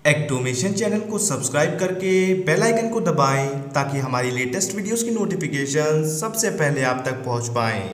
एक्टोमेशन channel को subscribe करके bell icon को दबाएं ताकि हमारी लेटेस्ट वीडियोस की नोटिफिकेशन सबसे पहले आप तक पहुंच पाएं।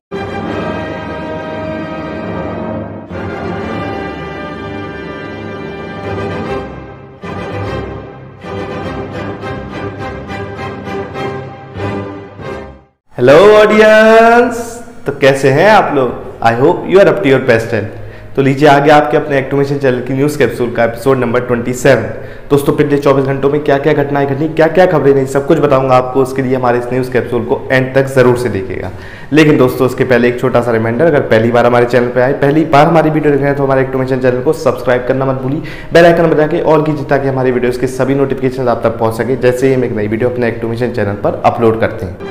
हेलो ऑडियंस, तो कैसे हैं आप लोग? I hope you are up to your best health. तो लीजिए आगे आपके अपने एक्टोमेशन चैनल की न्यूज़ कैप्सूल का एपिसोड नंबर 27। दोस्तों पिछले 24 घंटों में क्या क्या घटनाएं घटी, क्या क्या खबरें नहीं, सब कुछ बताऊंगा आपको। उसके लिए हमारे इस न्यूज़ कैप्सूल को एंड तक जरूर से देखिएगा। लेकिन दोस्तों उसके पहले एक छोटा सा रिमाइंडर, अगर पहली बार हमारे चैनल पर आए, पहली बार हमारी वीडियो देख रहे हैं तो हमारे एक्टोमेशन चैनल को सब्सक्राइब करना मत भूलिए, बेल आइकन बजा के ऑल कीजिए ताकि हमारी वीडियोज़ के सभी नोटिफिकेशन आप तक पहुँच सके जैसे ही हम एक नई वीडियो अपने एक्टोमेशन चैनल पर अपलोड करते हैं।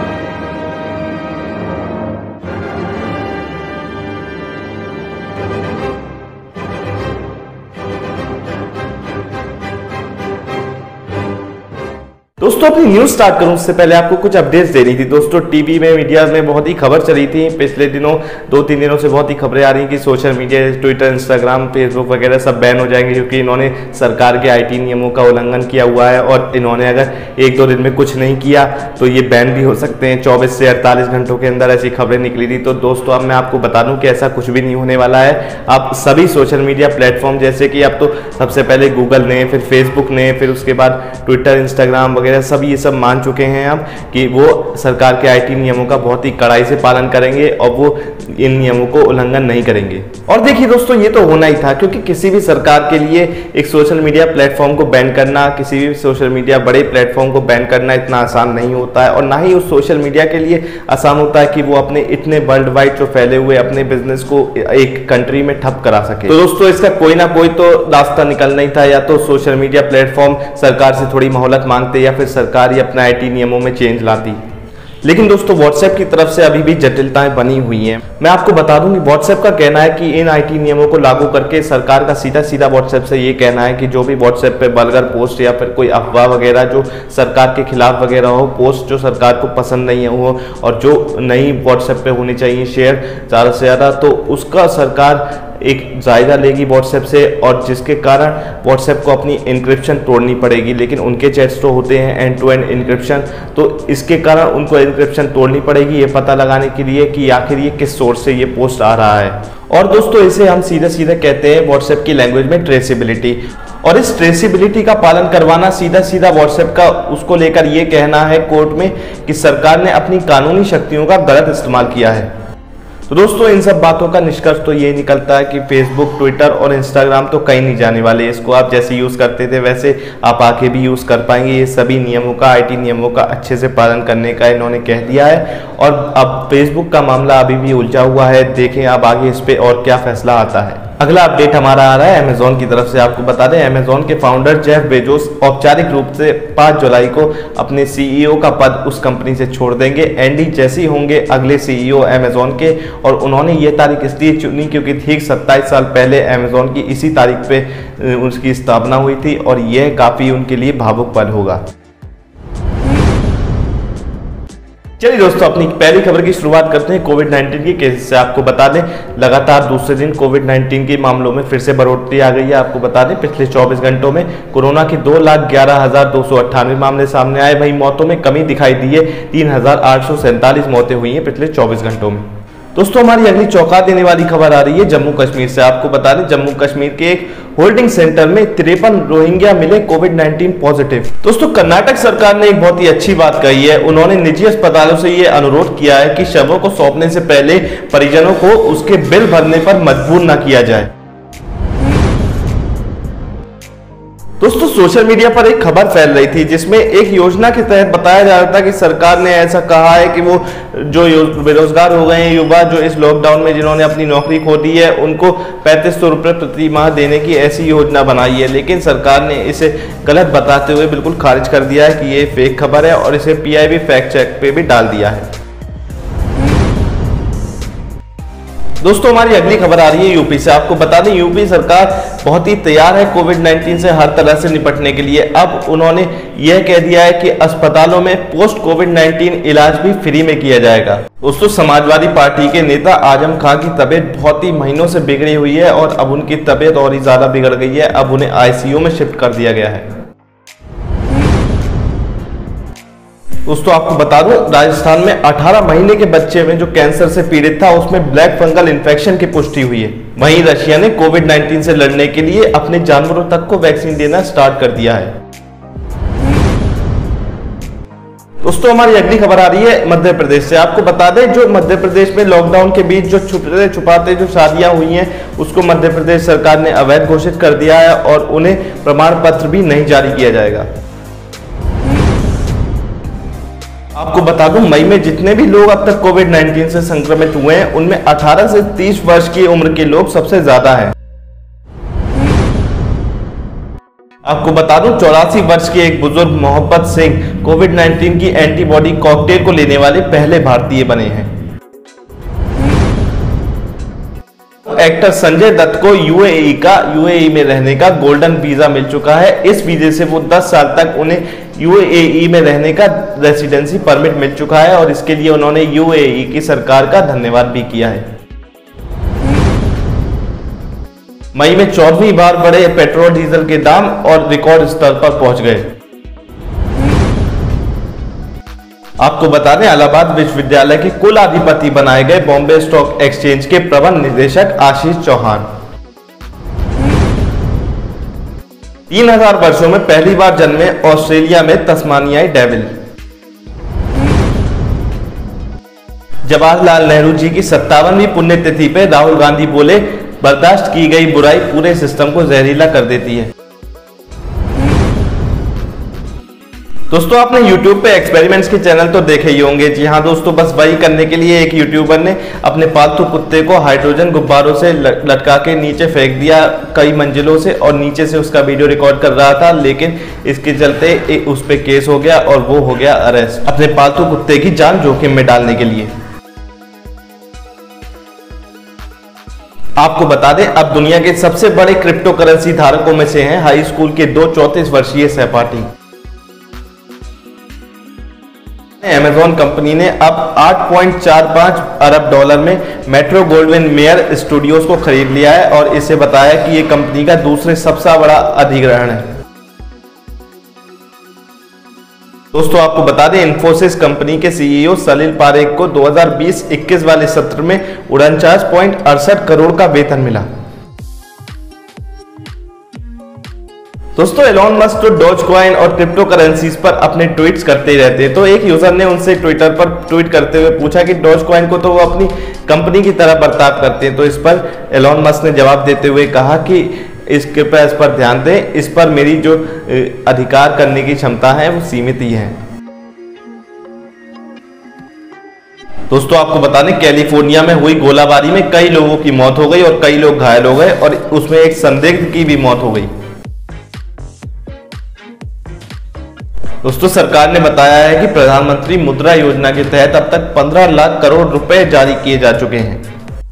दोस्तों अपनी न्यूज स्टार्ट करूं उससे पहले आपको कुछ अपडेट्स देनी थी। दोस्तों टीवी में, मीडिया में बहुत ही खबर चली थी पिछले दिनों, 2-3 दिनों से बहुत ही खबरें आ रही कि social media, Twitter, Instagram, Facebook वगैरह सब बैन हो जाएंगे क्योंकि इन्होंने सरकार के आईटी नियमों का उल्लंघन किया हुआ है और इन्होंने अगर 1-2 दिन में कुछ नहीं किया तो ये बैन भी हो सकते हैं। 24 से 48 घंटों के अंदर ऐसी खबरें निकली थी। तो दोस्तों अब मैं आपको बता दूं कि ऐसा कुछ भी नहीं होने वाला है। आप सभी सोशल मीडिया प्लेटफॉर्म जैसे कि अब तो सबसे पहले गूगल ने, फिर फेसबुक ने, फिर उसके बाद ट्विटर, इंस्टाग्राम वगैरह सब ये सब मान चुके हैं अब कि वो सरकार के आईटी नियमों का बहुत ही कड़ाई से पालन करेंगे और वो इन नियमों को उल्लंघन नहीं करेंगे। और देखिए दोस्तों ये तो होना ही था क्योंकि किसी भी सरकार के लिए एक सोशल मीडिया प्लेटफॉर्म को बैन करना, किसी भी सोशल मीडिया बड़े प्लेटफॉर्म को बैन करना इतना आसान नहीं होता है और ना ही उस सोशल मीडिया के लिए आसान होता है कि वो अपने इतने वर्ल्ड वाइड जो फैले हुए अपने बिजनेस को एक कंट्री में ठप करा सके। तो दोस्तों इसका कोई ना कोई तो रास्ता निकलना ही था, या तो सोशल मीडिया प्लेटफॉर्म सरकार से थोड़ी मोहलत मांगते या फिर सरकार ये अपना आईटी नियमों में चेंज लाती। लेकिन दोस्तों व्हाट्सएप की तरफ से अभी भी जटिलताएं बनी हुई हैं। मैं आपको बता दूं कि व्हाट्सएप का कहना है कि इन आईटी नियमों को लागू करके सरकार का सीधा व्हाट्सएप से ये कहना है कि जो भी व्हाट्सएप पे वल्गर पोस्ट या फिर कोई अफवाह वगैरह जो सरकार के खिलाफ वगैरह हो, पोस्ट जो सरकार को पसंद नहीं है हो और जो नहीं व्हाट्सएप पे होनी चाहिए शेयर ज़्यादा से ज़्यादा, तो उसका सरकार एक जायजा लेगी व्हाट्सएप से और जिसके कारण व्हाट्सएप को अपनी इंक्रिप्शन तोड़नी पड़ेगी। लेकिन उनके चैट्स तो होते हैं एंड टू एंड इंक्रिप्शन, तो इसके कारण उनको इंक्रिप्शन तोड़नी पड़ेगी ये पता लगाने के लिए कि आखिर ये किस सोर्स से ये पोस्ट आ रहा है। और दोस्तों इसे हम सीधे कहते हैं व्हाट्सएप की लैंग्वेज में ट्रेसिबिलिटी। और इस ट्रेसिबिलिटी का पालन करवाना सीधा व्हाट्सएप का उसको लेकर ये कहना है कोर्ट में कि सरकार ने अपनी कानूनी शक्तियों का गलत इस्तेमाल किया है। तो दोस्तों इन सब बातों का निष्कर्ष तो ये निकलता है कि फेसबुक, ट्विटर और इंस्टाग्राम तो कहीं नहीं जाने वाले। इसको आप जैसे यूज़ करते थे वैसे आप आगे भी यूज़ कर पाएंगे। ये सभी नियमों का, आईटी नियमों का अच्छे से पालन करने का इन्होंने कह दिया है। और अब फेसबुक का मामला अभी भी उलझा हुआ है, देखें अब आगे इस पर और क्या फैसला आता है। अगला अपडेट हमारा आ रहा है अमेजॉन की तरफ से। आपको बता दें अमेजॉन के फाउंडर जेफ बेजोस औपचारिक रूप से 5 जुलाई को अपने सीईओ का पद उस कंपनी से छोड़ देंगे। एंडी जेसी होंगे अगले सीईओ अमेजॉन के और उन्होंने ये तारीख इसलिए चुनी क्योंकि ठीक 27 साल पहले अमेजॉन की इसी तारीख पे उसकी स्थापना हुई थी और यह काफ़ी उनके लिए भावुक पल होगा। चलिए दोस्तों अपनी पहली खबर की शुरुआत करते हैं कोविड-19 के केस से। आपको बता दें लगातार दूसरे दिन कोविड-19 के मामलों में फिर से बढ़ोतरी आ गई है। आपको बता दें पिछले 24 घंटों में कोरोना के 2,11,298 मामले सामने आए। वहीं मौतों में कमी दिखाई दी है, 3,847 मौतें हुई हैं पिछले 24 घंटों में। दोस्तों हमारी अगली चौंका देने वाली खबर आ रही है जम्मू कश्मीर से। आपको बता दें जम्मू कश्मीर के एक होल्डिंग सेंटर में 53 रोहिंग्या मिले कोविड-19 पॉजिटिव। दोस्तों कर्नाटक सरकार ने एक बहुत ही अच्छी बात कही है। उन्होंने निजी अस्पतालों से ये अनुरोध किया है कि शवों को सौंपने से पहले परिजनों को उसके बिल भरने पर मजबूर न किया जाए। दोस्तों सोशल मीडिया पर एक खबर फैल रही थी जिसमें एक योजना के तहत बताया जा रहा था कि सरकार ने ऐसा कहा है कि वो जो बेरोजगार हो गए हैं युवा जो इस लॉकडाउन में जिन्होंने अपनी नौकरी खो दी है उनको 3500 रुपये प्रति माह देने की ऐसी योजना बनाई है। लेकिन सरकार ने इसे गलत बताते हुए बिल्कुल खारिज कर दिया है कि ये फेक खबर है और इसे PIB फैक्ट चेक पे भी डाल दिया है। दोस्तों हमारी अगली खबर आ रही है यूपी से। आपको बता दें यूपी सरकार बहुत ही तैयार है कोविड-19 से हर तरह से निपटने के लिए। अब उन्होंने यह कह दिया है कि अस्पतालों में पोस्ट कोविड-19 इलाज भी फ्री में किया जाएगा। दोस्तों समाजवादी पार्टी के नेता आजम खान की तबीयत बहुत ही महीनों से बिगड़ी हुई है और अब उनकी तबीयत और ही ज्यादा बिगड़ गई है। अब उन्हें आईसीयू में शिफ्ट कर दिया गया है। दोस्तों आपको बता दूं राजस्थान में 18 महीने के बच्चे में जो कैंसर से पीड़ित था उसमें ब्लैक फंगल इन्फेक्शन की पुष्टि हुई है। वहीं रशिया ने कोविड-19 से लड़ने के लिए अपने जानवरों तक को वैक्सीन देना स्टार्ट कर दिया है। दोस्तों हमारी अगली खबर आ रही है मध्य प्रदेश से। आपको बता दें जो मध्य प्रदेश में लॉकडाउन के बीच जो छुपते छुपाते जो शादियां हुई हैं उसको मध्य प्रदेश सरकार ने अवैध घोषित कर दिया है और उन्हें प्रमाण पत्र भी नहीं जारी किया जाएगा। आपको बता दूं मई में जितने भी लोग अब तक कोविड-19 से संक्रमित हुए हैं उनमें 18 से 30 वर्ष की उम्र के लोग सबसे ज्यादा हैं। आपको बता दूं 84 वर्ष के एक बुजुर्ग मोहब्बत सिंह कोविड-19 की एंटीबॉडी कॉकटेल को लेने वाले पहले भारतीय बने हैं। एक्टर संजय दत्त को यूएई में रहने का गोल्डन वीजा मिल चुका है। इस वीजे से वो 10 साल तक उन्हें यूएई में रहने का रेसिडेंसी परमिट मिल चुका है और इसके लिए उन्होंने यूएई की सरकार का धन्यवाद भी किया है। मई में 14वीं बार बढ़े पेट्रोल डीजल के दाम और रिकॉर्ड स्तर पर पहुंच गए। आपको बता दें इलाहाबाद विश्वविद्यालय के कुल अधिपति बनाए गए बॉम्बे स्टॉक एक्सचेंज के प्रबंध निदेशक आशीष चौहान। 3000 वर्षों में पहली बार जन्मे ऑस्ट्रेलिया में तस्मानियाई डेविल। जवाहरलाल नेहरू जी की 57वीं पुण्यतिथि पर राहुल गांधी बोले बर्दाश्त की गई बुराई पूरे सिस्टम को जहरीला कर देती है। दोस्तों आपने YouTube पे एक्सपेरिमेंट्स के चैनल तो देखे ही होंगे। जी हाँ दोस्तों, बस वही करने के लिए एक यूट्यूबर ने अपने पालतू कुत्ते को हाइड्रोजन गुब्बारों से लटका के नीचे फेंक दिया कई मंजिलों से और नीचे से उसका वीडियो रिकॉर्ड कर रहा था, लेकिन इसके चलते उस पर केस हो गया और वो हो गया अरेस्ट अपने पालतू कुत्ते की जान जोखिम में डालने के लिए। आपको बता दें अब दुनिया के सबसे बड़े क्रिप्टो करेंसी धारकों में से हैं हाई स्कूल के 2 34 वर्षीय सहपाठी। अमेज़न कंपनी ने अब 8.45 अरब डॉलर में मेट्रो गोल्डविन मेयर स्टूडियोज को खरीद लिया है और इसे बताया कि यह कंपनी का दूसरे सबसे बड़ा अधिग्रहण है। दोस्तों आपको बता दें इन्फोसिस कंपनी के सीईओ सलील पारेख को 2020-21 वाले सत्र में 49.68 करोड़ का वेतन मिला। दोस्तों एलोन मस्क तो डॉज कॉइन और क्रिप्टो करेंसीज पर अपने ट्वीट्स करते ही रहते हैं। तो एक यूजर ने उनसे ट्विटर पर ट्वीट करते हुए पूछा कि डॉज कॉइन को तो वो अपनी कंपनी की तरह बर्ताव करते हैं। तो इस पर एलोन मस्क ने जवाब देते हुए कहा कि इस पर ध्यान दें, इस पर मेरी जो अधिकार करने की क्षमता है वो सीमित ही है। दोस्तों आपको बता दें कैलिफोर्निया में हुई गोलाबारी में कई लोगों की मौत हो गई और कई लोग घायल हो गए और उसमें एक संदिग्ध की भी मौत हो गई। दोस्तों सरकार ने बताया है कि प्रधानमंत्री मुद्रा योजना के तहत अब तक 15 लाख करोड़ रुपए जारी किए जा चुके हैं।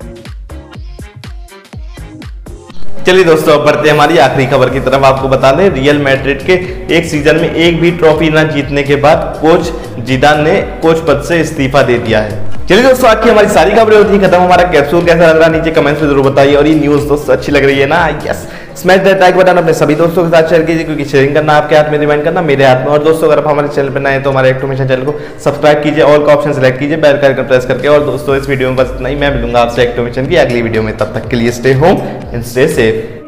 चलिए दोस्तों अब बढ़ते हैं हमारी आखिरी खबर की तरफ। आपको बता दें रियल मैड्रिड के एक सीजन में एक भी ट्रॉफी न जीतने के बाद कोच जिदान ने कोच पद से इस्तीफा दे दिया है। चलिए दोस्तों आज की हमारी सारी खबरें होती है खत्म। हमारा कैप्सूल कैसा लग रहा है नीचे कमेंट्स में जरूर बताइए और ये न्यूज दोस्तों अच्छी लग रही है ना, yes smash that like button अपने सभी दोस्तों के साथ शेयर कीजिए क्योंकि शेयरिंग करना आपके हाथ में, रिमाइंड करना मेरे हाथ में। और दोस्तों अगर आप हमारे चैनल पर नए हैं तो हमारे एक्टोमेशन चैनल को सब्सक्राइब कीजिए, ऑल का ऑप्शन सेलेक्ट कीजिए, बेल का आइकन प्रेस करके। और दोस्तों इस वीडियो में बस नहीं, मैं मिलूंगा आपसे एक्टोमेशन की अगली वीडियो में। तब तक के लिए stay home and stay safe.